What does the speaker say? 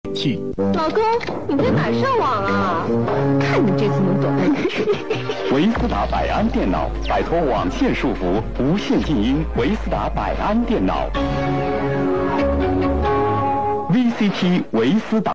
去。 老公，你在哪儿上网啊？看你这次能躲到哪去？ 维斯达百安电脑，摆脱网线束缚，无线静音。维斯达百安电脑 ，VCT 维斯达。